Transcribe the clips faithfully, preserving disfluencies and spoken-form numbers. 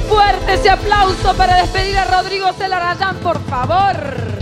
Fuerte ese aplauso para despedir a Rodrigo Celarayán, por favor.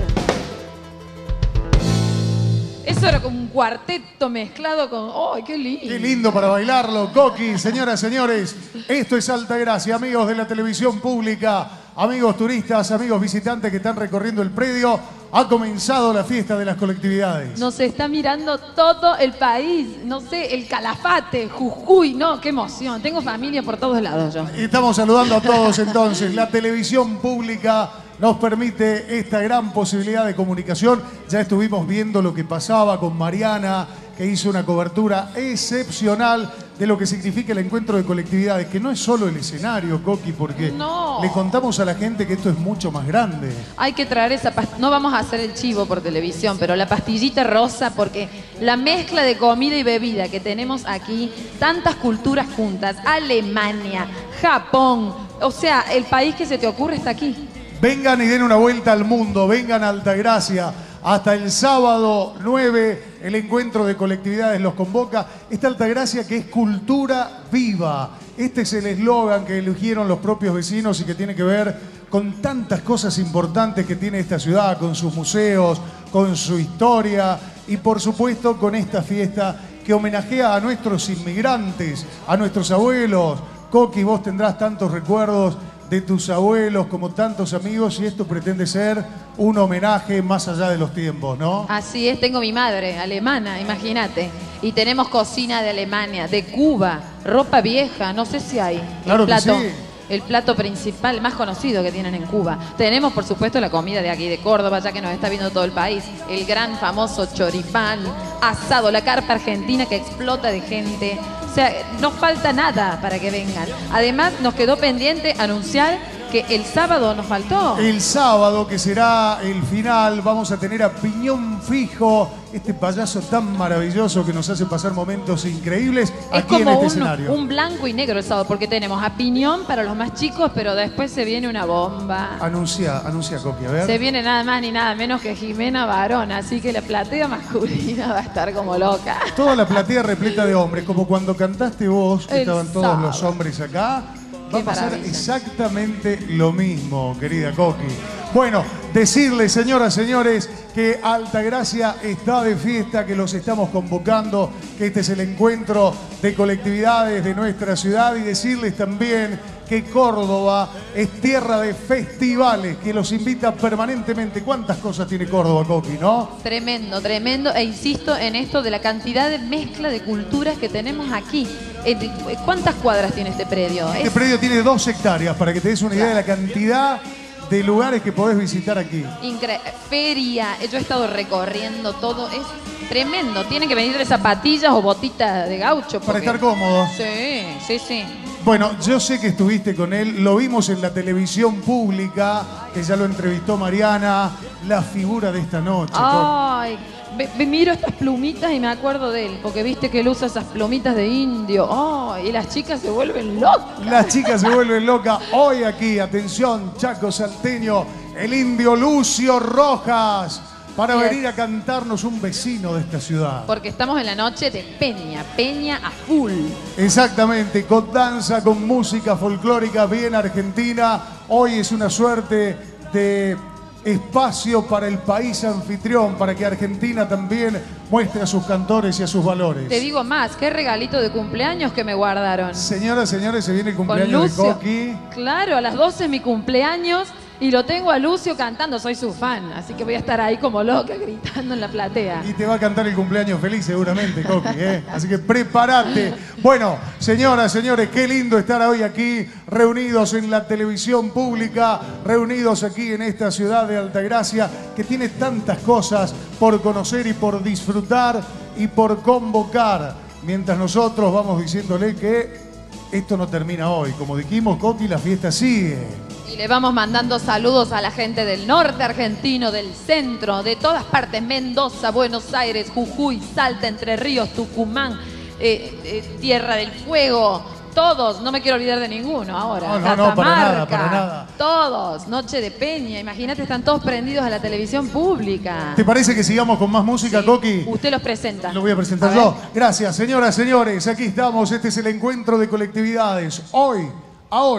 Eso era como un cuarteto mezclado con... ¡Ay, qué lindo! Qué lindo para bailarlo, Coqui. Señoras, señores, esto es Altagracia, amigos de la televisión pública, amigos turistas, amigos visitantes que están recorriendo el predio. Ha comenzado la fiesta de las colectividades. Nos está mirando todo el país. No sé, el Calafate, Jujuy. No, qué emoción. Tengo familia por todos lados yo. Estamos saludando a todos entonces. La televisión pública nos permite esta gran posibilidad de comunicación. Ya estuvimos viendo lo que pasaba con Mariana, que hizo una cobertura excepcional de lo que significa el encuentro de colectividades, que no es solo el escenario, Coqui, porque no. Le contamos a la gente que esto es mucho más grande. Hay que traer esa pastilla, no vamos a hacer el chivo por televisión, pero la pastillita rosa, porque la mezcla de comida y bebida que tenemos aquí, tantas culturas juntas, Alemania, Japón, o sea, el país que se te ocurre está aquí. Vengan y den una vuelta al mundo, vengan a Altagracia. Hasta el sábado nueve, el encuentro de colectividades los convoca. Esta Altagracia que es cultura viva. Este es el eslogan que eligieron los propios vecinos y que tiene que ver con tantas cosas importantes que tiene esta ciudad, con sus museos, con su historia y por supuesto con esta fiesta que homenajea a nuestros inmigrantes, a nuestros abuelos. Coqui, vos tendrás tantos recuerdos de tus abuelos como tantos amigos y esto pretende ser un homenaje más allá de los tiempos, ¿no? Así es, tengo mi madre alemana, imagínate. Y tenemos cocina de Alemania, de Cuba, ropa vieja, no sé si hay. Claro el plato, que sí. El plato principal, más conocido que tienen en Cuba. Tenemos, por supuesto, la comida de aquí de Córdoba, ya que nos está viendo todo el país. El gran famoso choripán, asado, la carpa argentina que explota de gente. O sea, no falta nada para que vengan. Además, nos quedó pendiente anunciar que el sábado nos faltó. El sábado, que será el final, vamos a tener a Piñón Fijo, este payaso tan maravilloso que nos hace pasar momentos increíbles es aquí en como este un, escenario. un blanco y negro el sábado, porque tenemos a Piñón para los más chicos, pero después se viene una bomba. Anuncia, anuncia Coqui, a ver. Se viene nada más ni nada menos que Jimena Barón, así que la platea masculina va a estar como loca. Toda la platea repleta de hombres, como cuando cantaste vos, que El estaban todos sábado. los hombres acá. Va Qué a pasar maravilla. exactamente lo mismo, querida Coqui. Bueno, decirles, señoras, señores, que Altagracia está de fiesta, que los estamos convocando, que este es el encuentro de colectividades de nuestra ciudad y decirles también que Córdoba es tierra de festivales, que los invita permanentemente. ¿Cuántas cosas tiene Córdoba, Coqui, no? Tremendo, tremendo. E insisto en esto de la cantidad de mezcla de culturas que tenemos aquí. ¿Cuántas cuadras tiene este predio? Este Es... predio tiene dos hectáreas, para que te des una idea de la cantidad de lugares que podés visitar aquí. Incre... Feria, yo he estado recorriendo todo, es tremendo. Tienen que venir de zapatillas o botitas de gaucho. Porque... Para estar cómodos. Sí, sí, sí. Bueno, yo sé que estuviste con él, lo vimos en la televisión pública, que ya lo entrevistó Mariana, la figura de esta noche. Ay, me, me miro estas plumitas y me acuerdo de él, porque viste que él usa esas plumitas de indio. Ay, y las chicas se vuelven locas. Las chicas se vuelven locas. Hoy aquí, atención, Chaco Salteño, el indio Lucio Rojas, para Yes. venir a cantarnos un vecino de esta ciudad. Porque estamos en la noche de Peña, Peña a full. Exactamente, con danza, con música folclórica bien argentina. Hoy es una suerte de espacio para el país anfitrión, para que Argentina también muestre a sus cantores y a sus valores. Te digo más, qué regalito de cumpleaños que me guardaron. Señoras, señores, se viene el Con cumpleaños de Lucio. Coqui. Claro, a las doce es mi cumpleaños y lo tengo a Lucio cantando, soy su fan, así que voy a estar ahí como loca gritando en la platea. Y te va a cantar el cumpleaños feliz seguramente, Coqui, ¿eh? Así que prepárate. Bueno, señoras, señores, qué lindo estar hoy aquí reunidos en la televisión pública, reunidos aquí en esta ciudad de Altagracia, que tiene tantas cosas por conocer y por disfrutar y por convocar. Mientras nosotros vamos diciéndole que esto no termina hoy. Como dijimos, Coqui, la fiesta sigue. Y le vamos mandando saludos a la gente del norte argentino, del centro, de todas partes, Mendoza, Buenos Aires, Jujuy, Salta, Entre Ríos, Tucumán, eh, eh, Tierra del Fuego, todos, no me quiero olvidar de ninguno ahora. No, no, no, para nada, para nada. Todos, Noche de Peña, imagínate, están todos prendidos a la televisión pública. ¿Te parece que sigamos con más música, Sí, Coqui? usted los presenta. Lo voy a presentar A yo. ver. Gracias, señoras, señores. Aquí estamos. Este es el encuentro de colectividades. Hoy, ahora,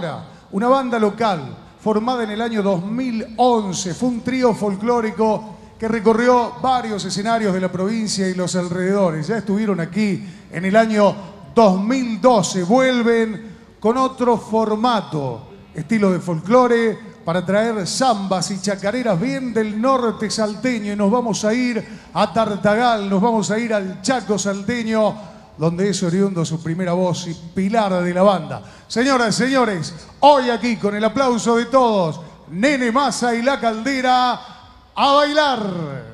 una banda local formada en el año dos mil once. Fue un trío folclórico que recorrió varios escenarios de la provincia y los alrededores. Ya estuvieron aquí en el año dos mil doce. Vuelven con otro formato, estilo de folclore, para traer zambas y chacareras bien del norte salteño. Y nos vamos a ir a Tartagal, nos vamos a ir al Chaco salteño, donde es oriundo su primera voz y pilar de la banda. Señoras y señores, hoy aquí con el aplauso de todos, Nene Massa y La Caldera, a bailar.